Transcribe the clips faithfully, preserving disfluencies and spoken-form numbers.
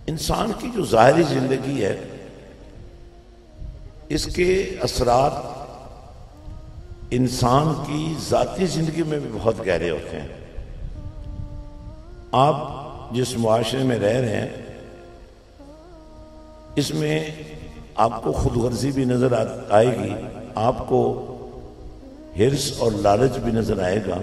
انسان کی جو ظاہری زندگی ہے اس کے اثرات انسان کی ذاتی زندگی میں بھی بہت گہرے ہوتے ہیں. آپ جس معاشرے میں رہ رہے ہیں اس میں آپ کو خود غرضی بھی نظر آئے گی، آپ کو حرص اور لالچ بھی نظر آئے گا،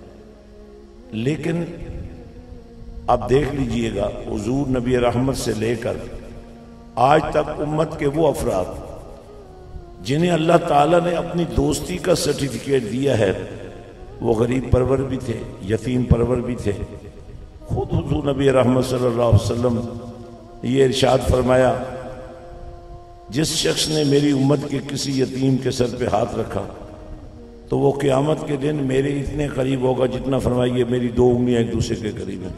لیکن آپ دیکھ لیجئے گا حضور نبی رحمت سے لے کر آج تک امت کے وہ افراد جنہیں اللہ تعالیٰ نے اپنی دوستی کا سرٹیفکیٹ دیا ہے وہ غریب پرور بھی تھے، یتیم پرور بھی تھے. خود حضور نبی رحمت صلی اللہ علیہ وسلم یہ ارشاد فرمایا، جس شخص نے میری امت کے کسی یتیم کے سر پہ ہاتھ رکھا تو وہ قیامت کے دن میرے اتنے قریب ہوگا جتنا فرمائیے میری دو انگلیاں ایک دوسرے کے قریب ہیں.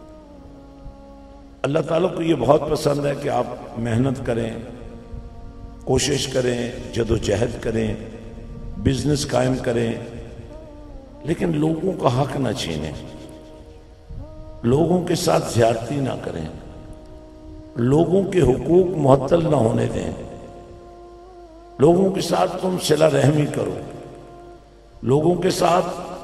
اللہ تعالیٰ کو یہ بہت پسند ہے کہ آپ محنت کریں، کوشش کریں، جد و جہد کریں، بزنس قائم کریں، لیکن لوگوں کا حق نہ چھینیں، لوگوں کے ساتھ زیادتی نہ کریں، لوگوں کے حقوق معطل نہ ہونے دیں، لوگوں کے ساتھ تم صلہ رحمی کرو، لوگوں کے ساتھ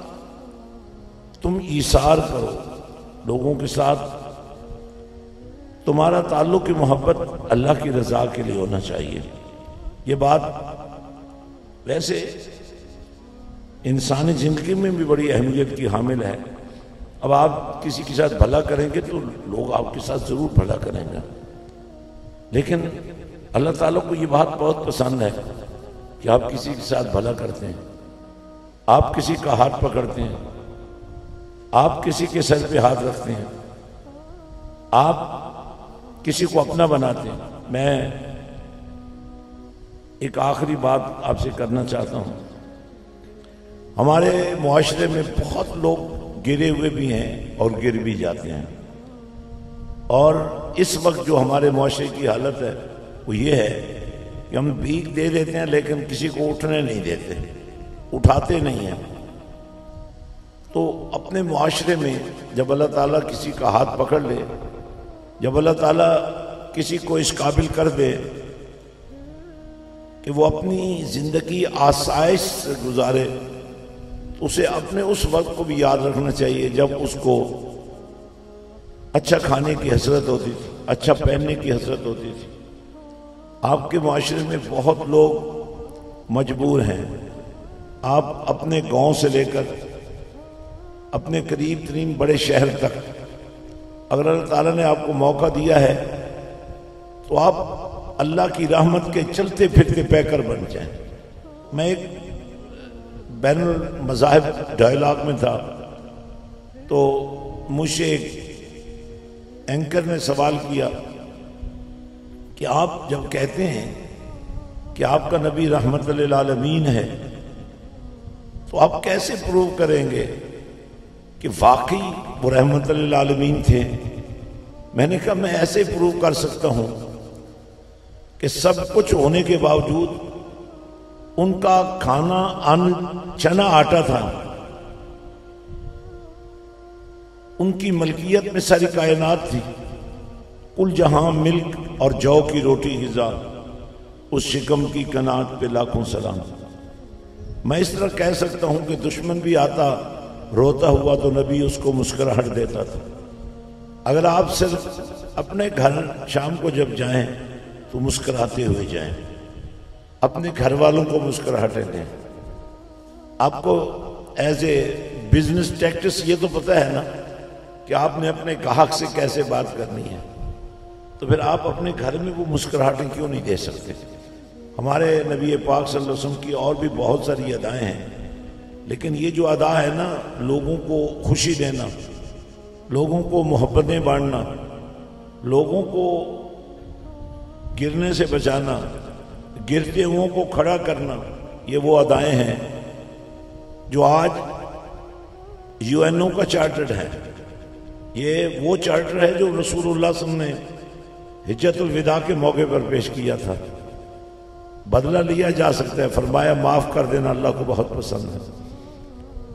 تم ایثار کرو، لوگوں کے ساتھ تمہارا تعلق کی محبت اللہ کی رضا کے لیے ہونا چاہیے. یہ بات ویسے انسانی زندگی میں بھی بڑی اہمیت کی حامل ہے. اب آپ کسی کے ساتھ بھلا کریں گے تو لوگ آپ کے ساتھ ضرور بھلا کریں گے، لیکن اللہ تعالیٰ کو یہ بات بہت پسند ہے کہ آپ کسی کے ساتھ بھلا کرتے ہیں، آپ کسی کا ہاتھ پکڑتے ہیں، آپ کسی کے سر پہ ہاتھ رکھتے ہیں، آپ کسی کو اپنا بناتے ہیں. میں ایک آخری بات آپ سے کرنا چاہتا ہوں. ہمارے معاشرے میں بہت لوگ گرے ہوئے بھی ہیں اور گر بھی جاتے ہیں، اور اس وقت جو ہمارے معاشرے کی حالت ہے وہ یہ ہے کہ ہم بھیک دے دیتے ہیں لیکن کسی کو اٹھنے نہیں دیتے، اٹھاتے نہیں ہیں. تو اپنے معاشرے میں جب اللہ تعالیٰ کسی کا ہاتھ پکڑ لے، جب اللہ تعالیٰ کسی کو اس قابل کر دے کہ وہ اپنی زندگی آسائش سے گزارے، تو اسے اپنے اس وقت کو بھی یاد رکھنا چاہیے جب اس کو اچھا کھانے کی حسرت ہوتی تھی، اچھا پہننے کی حسرت ہوتی تھی. آپ کے معاشرے میں بہت لوگ مجبور ہیں. آپ اپنے گاؤں سے لے کر اپنے قریب ترین بڑے شہر تک اگر اللہ تعالیٰ نے آپ کو موقع دیا ہے تو آپ اللہ کی رحمت کے چلتے پھرتے پیکر بن جائیں. میں ایک بین المذاہب ڈائلاگ میں تھا تو مجھ سے ایک اینکر نے سوال کیا کہ آپ جب کہتے ہیں کہ آپ کا نبی رحمت للعالمین ہے تو آپ کیسے پروو کریں گے کہ واقعی وہ رحمت للعالمین تھے؟ میں نے کہا میں ایسے پروو کر سکتا ہوں کہ سب کچھ ہونے کے باوجود ان کا کھانا ان چنا آٹا تھا، ان کی ملکیت میں ساری کائنات تھی، کل جہاں ملک اور جو کی روٹی غذا، اس شکم کی قناعت پہ لاکھوں سلام. میں اس طرح کہہ سکتا ہوں کہ دشمن بھی آتا روتا ہوا تو نبی اس کو مسکراہٹ دیتا تھا. اگر آپ صرف اپنے گھر شام کو جب جائیں تو مسکراتے ہوئے جائیں، اپنے گھر والوں کو مسکراہٹیں دیں. آپ کو ایز اے بزنس ٹیکٹس یہ تو پتہ ہے نا کہ آپ نے اپنے گاہک سے کیسے بات کرنی ہے، تو پھر آپ اپنے گھر میں وہ مسکراہٹیں کیوں نہیں دے سکتے؟ ہمارے نبی پاک صلی اللہ علیہ وسلم کی اور بھی بہت ساری ادائیں ہیں، لیکن یہ جو ادا ہے نا، لوگوں کو خوشی دینا، لوگوں کو محبتیں بانٹنا، لوگوں کو گرنے سے بچانا، گرتے ہوئوں کو کھڑا کرنا، یہ وہ ادائیں ہیں جو آج یو این او کا چارٹرڈ ہے. یہ وہ چارٹر ہے جو رسول اللہ صلی اللہ علیہ وسلم نے حجت الوداع کے موقع پر پیش کیا تھا. بدلہ لیا جا سکتا ہے، فرمایا معاف کر دینا اللہ کو بہت پسند ہے.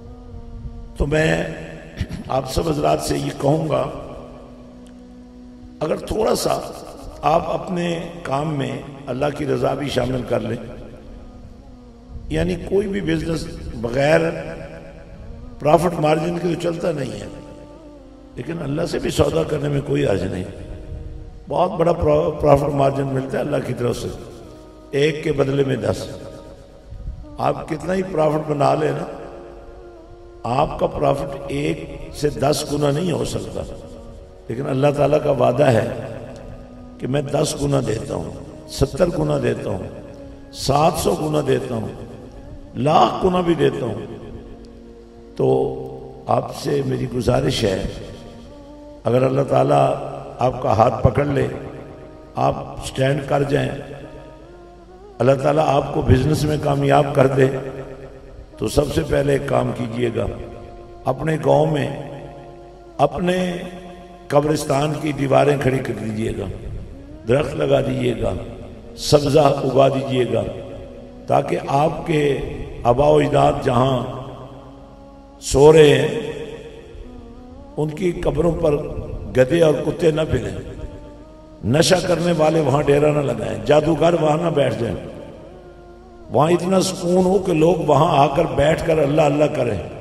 تو میں آپ سب حضرات سے یہ کہوں گا اگر تھوڑا سا آپ اپنے کام میں اللہ کی رضا بھی شامل کر لیں، یعنی کوئی بھی بزنس بغیر پرافٹ مارجن کے تو چلتا نہیں ہے، لیکن اللہ سے بھی سودا کرنے میں کوئی حرج نہیں، بہت بڑا پرافٹ مارجن ملتا ہے اللہ کی طرف سے، ایک کے بدلے میں دس۔ آپ کتنا ہی پرافٹ بنا لیں نا، آپ کا پرافٹ ایک سے دس گنا نہیں ہو سکتا، لیکن اللہ تعالیٰ کا وعدہ ہے کہ میں دس گنا دیتا ہوں، ستر گنا دیتا ہوں، سات سو گنا دیتا ہوں، لاکھ گنا بھی دیتا ہوں۔ تو آپ سے میری گزارش ہے، اگر اللہ تعالیٰ آپ کا ہاتھ پکڑ لے، آپ سٹینڈ کر جائیں، اللہ تعالیٰ آپ کو بزنس میں کامیاب کر دے، تو سب سے پہلے ایک کام کیجئے گا، اپنے گاؤں میں اپنے قبرستان کی دیواریں کھڑی کر دیجئے گا، درخت لگا دیجئے گا، سبزہ اگا دیجئے گا، تاکہ آپ کے آباء و اجداد جہاں سو رہے ہیں ان کی قبروں پر گدھے اور کتے نہ پھریں، نشہ کرنے والے وہاں ڈیرا نہ لگائیں، جادوگر وہاں نہ بیٹھ جائیں، وہاں اتنا سکون ہو کہ لوگ وہاں آ کر بیٹھ کر اللہ اللہ کریں۔